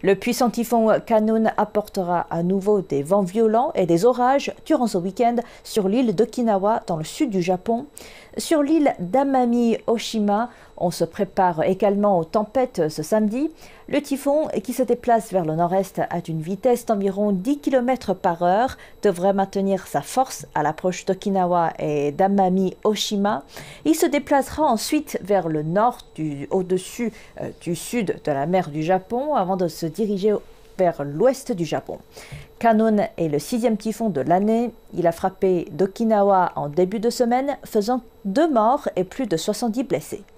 Le puissant typhon Kanun apportera à nouveau des vents violents et des orages durant ce week-end sur l'île d'Okinawa dans le sud du Japon. Sur l'île d'Amami-Oshima, on se prépare également aux tempêtes ce samedi. Le typhon, qui se déplace vers le nord-est à une vitesse d'environ 10 km par heure, devrait maintenir sa force à l'approche d'Okinawa et d'Amami-Oshima. Il se déplacera ensuite vers le nord, au-dessus du sud de la mer du Japon, avant de se diriger vers l'ouest du Japon. Kanun est le 6e typhon de l'année. Il a frappé d'Okinawa en début de semaine, faisant 2 morts et plus de 70 blessés.